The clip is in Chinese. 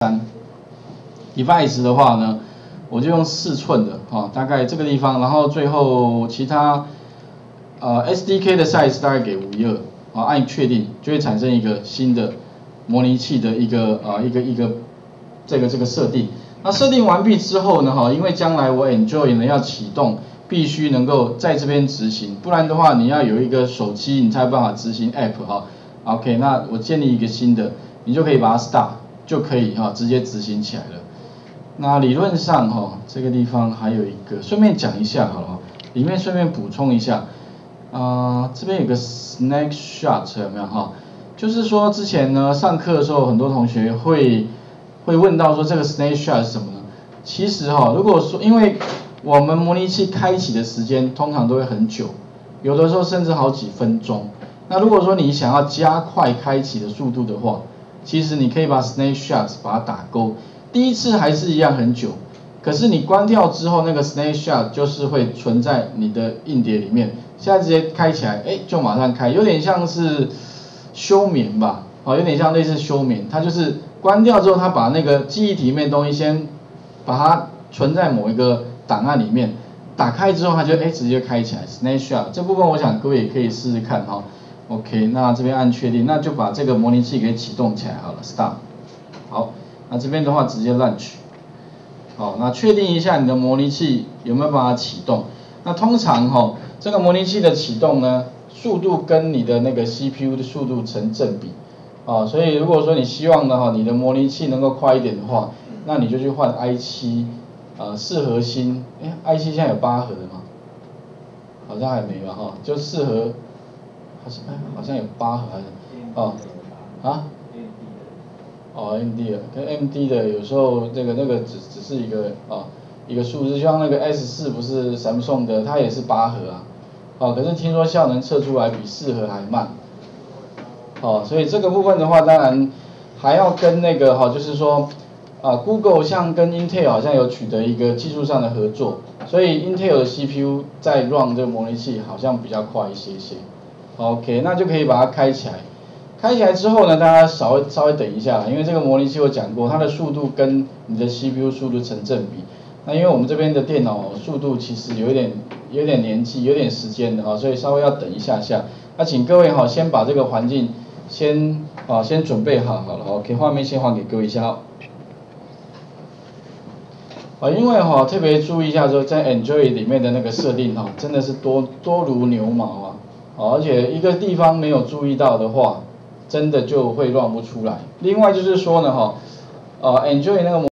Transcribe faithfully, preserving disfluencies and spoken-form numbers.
device 的话呢，我就用四寸的啊，大概这个地方，然后最后其他呃 S D K 的 size 大概给五一二啊，按确定就会产生一个新的模拟器的一个呃一个一个这个这个设定。那设定完毕之后呢，哈，因为将来我 Enjoy 呢要启动，必须能够在这边执行，不然的话你要有一个手机你才有办法执行 App 哈。OK， 那我建立一个新的，你就可以把它 start， 就可以哈直接执行起来了。那理论上哈，这个地方还有一个，顺便讲一下好了，里面顺便补充一下，啊、呃，这边有个 snapshot 有没有哈？就是说之前呢上课的时候，很多同学会会问到说这个 snapshot 是什么呢？其实哈，如果说因为我们模拟器开启的时间通常都会很久，有的时候甚至好几分钟。那如果说你想要加快开启的速度的话，其实你可以把 snapshot 把它打勾。第一次还是一样很久，可是你关掉之后，那个 snapshot 就是会存在你的硬碟里面。现在直接开起来，哎，就马上开，有点像是休眠吧，哦，有点像类似休眠。它就是关掉之后，它把那个记忆体里面的东西先把它存在某一个档案里面，打开之后它就哎直接开起来 snapshot 这部分我想各位也可以试试看哈。OK， 那这边按确定，那就把这个模拟器给启动起来好了 ，Start。好，那这边的话直接 Launch。好，那确定一下你的模拟器有没有办法启动。那通常哈、哦，这个模拟器的启动呢，速度跟你的那个 C P U 的速度成正比。啊，所以如果说你希望呢哈，你的模拟器能够快一点的话，那你就去换 i 七，呃，四核心，哎 ，i 七现在有八核的吗？好像还没吧哈，就四核。好像哎，好像有八核还是哦啊哦 M D 的，跟 M D 的有时候这个那个只只是一个啊一个数字，就像那个 S 四不是 Samsung 的，它也是八核啊，哦，可是听说效能测出来比四核还慢，哦，所以这个部分的话，当然还要跟那个哈，就是说啊 Google 像跟 Intel 好像有取得一个技术上的合作，所以 Intel 的 C P U 在 run 这个模拟器好像比较快一些些。OK， 那就可以把它开起来。开起来之后呢，大家稍微稍微等一下，因为这个模拟器我讲过，它的速度跟你的 C P U 速度成正比。那因为我们这边的电脑速度其实有一点有点年纪，有点时间的啊，所以稍微要等一下下。那请各位哈，先把这个环境先啊先准备好好了 ，OK， 画面先还给各位一下。啊，因为哈特别注意一下说，在 Enjoy 里面的那个设定哈，真的是多多如牛毛啊。而且一个地方没有注意到的话，真的就会乱不出来。另外就是说呢，哈，呃 ，Enjoy 那个模